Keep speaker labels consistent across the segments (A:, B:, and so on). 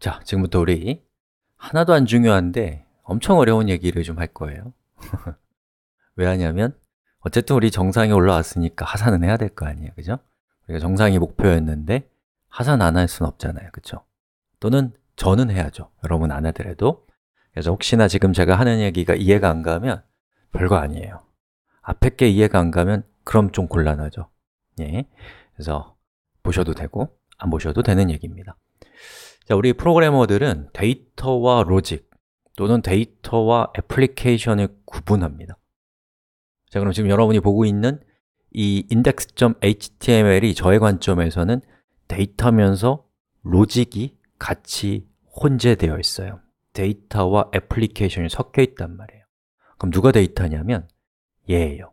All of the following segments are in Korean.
A: 자, 지금부터 우리 하나도 안 중요한데 엄청 어려운 얘기를 좀 할 거예요. 왜 하냐면 어쨌든 우리 정상에 올라왔으니까 하산은 해야 될 거 아니에요, 그죠? 우리가 정상이 목표였는데 하산 안 할 수는 없잖아요, 그죠? 또는 저는 해야죠, 여러분 안 하더라도. 그래서 혹시나 지금 제가 하는 얘기가 이해가 안 가면 별거 아니에요. 앞에 게 이해가 안 가면 그럼 좀 곤란하죠. 예. 그래서 보셔도 되고 안 보셔도 되는 얘기입니다. 자, 우리 프로그래머들은 데이터와 로직 또는 데이터와 애플리케이션을 구분합니다. 자, 그럼 지금 여러분이 보고 있는 이 index.html이 저의 관점에서는 데이터면서 로직이 같이 혼재되어 있어요. 데이터와 애플리케이션이 섞여 있단 말이에요. 그럼 누가 데이터냐면 얘예요.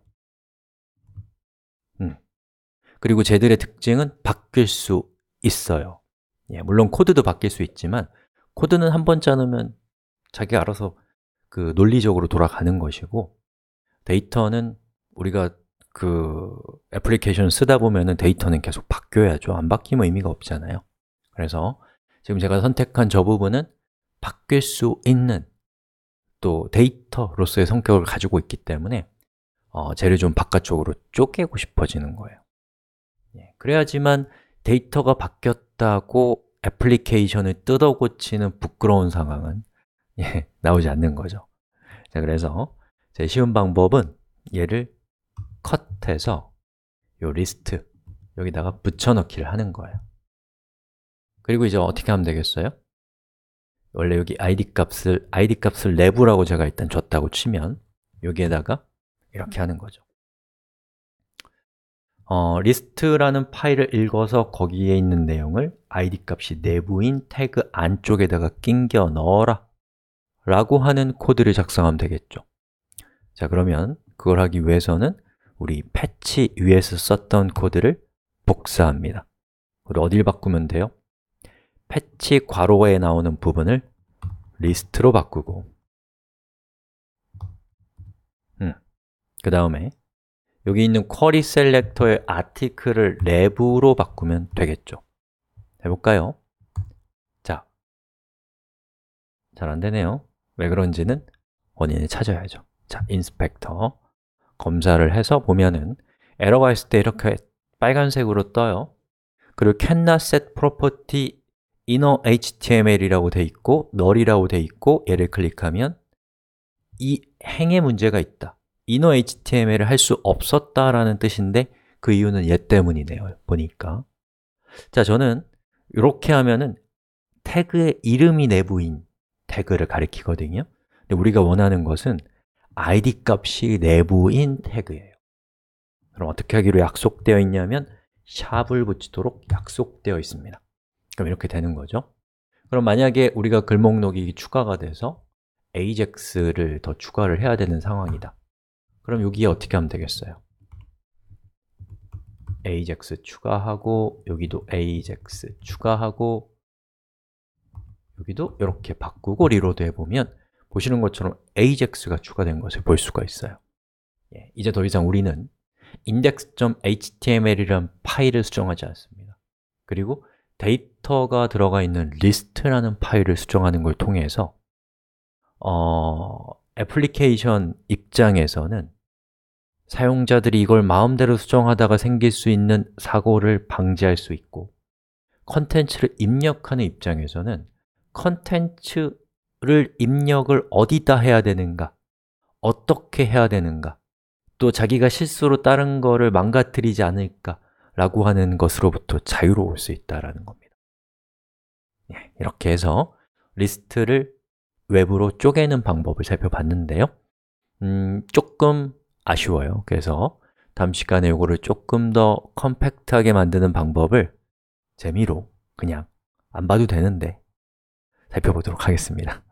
A: 그리고 쟤들의 특징은 바뀔 수 있어요. 예, 물론 코드도 바뀔 수 있지만 코드는 한 번 짜놓으면 자기가 알아서 그 논리적으로 돌아가는 것이고, 데이터는 우리가 그 애플리케이션 쓰다 보면은 데이터는 계속 바뀌어야죠. 안 바뀌면 의미가 없잖아요. 그래서 지금 제가 선택한 저 부분은 바뀔 수 있는 또 데이터로서의 성격을 가지고 있기 때문에 쟤를 좀 바깥쪽으로 쪼개고 싶어지는 거예요. 예, 그래야지만 데이터가 바뀌었다고 애플리케이션을 뜯어 고치는 부끄러운 상황은 나오지 않는 거죠. 자, 그래서 제 쉬운 방법은 얘를 컷해서 요 리스트 여기다가 붙여넣기를 하는 거예요. 그리고 이제 어떻게 하면 되겠어요? 원래 여기 id 값을 내부라고 제가 일단 줬다고 치면 여기에다가 이렇게 하는 거죠. 리스트라는 파일을 읽어서 거기에 있는 내용을 id 값이 내부인 태그 안쪽에다가 끼겨 넣어라 라고 하는 코드를 작성하면 되겠죠. 자, 그러면 그걸 하기 위해서는 우리 패치 위에서 썼던 코드를 복사합니다. 그리고 어딜 바꾸면 돼요? 패치 괄호에 나오는 부분을 리스트로 바꾸고, 그 다음에 여기 있는 쿼리 셀렉터의 아티클을 내부로 바꾸면 되겠죠. 해볼까요? 자, 잘 안 되네요. 왜 그런지는 원인을 찾아야죠. 자, 인스펙터 검사를 해서 보면은 에러가 있을 때 이렇게 빨간색으로 떠요. 그리고 cannot set property inner html이라고 돼 있고 null이라고 돼 있고, 얘를 클릭하면 이 행에 문제가 있다, inner html을 할 수 없었다라는 뜻인데 그 이유는 얘 때문이네요, 보니까. 자, 저는 이렇게 하면은 태그의 이름이 내부인 태그를 가리키거든요. 근데 우리가 원하는 것은 id 값이 내부인 태그예요. 그럼 어떻게 하기로 약속되어 있냐면 샵을 붙이도록 약속되어 있습니다. 그럼 이렇게 되는 거죠. 그럼 만약에 우리가 글 목록이 추가가 돼서 AJAX를 더 추가를 해야 되는 상황이다. 그럼 여기에 어떻게 하면 되겠어요? AJAX 추가하고, 여기도 AJAX 추가하고, 여기도 이렇게 바꾸고 리로드 해보면 보시는 것처럼 AJAX가 추가된 것을 볼 수가 있어요. 이제 더 이상 우리는 index.html이라는 파일을 수정하지 않습니다. 그리고 데이터가 들어가 있는 리스트라는 파일을 수정하는 걸 통해서 애플리케이션 입장에서는 사용자들이 이걸 마음대로 수정하다가 생길 수 있는 사고를 방지할 수 있고, 컨텐츠를 입력하는 입장에서는 컨텐츠를 입력을 어디다 해야 되는가, 어떻게 해야 되는가, 또 자기가 실수로 다른 거를 망가뜨리지 않을까 라고 하는 것으로부터 자유로울 수 있다는 겁니다. 이렇게 해서 리스트를 외부로 쪼개는 방법을 살펴봤는데요. 조금 아쉬워요. 그래서 다음 시간에 이거를 조금 더 컴팩트하게 만드는 방법을 재미로 그냥 안 봐도 되는데 살펴보도록 하겠습니다.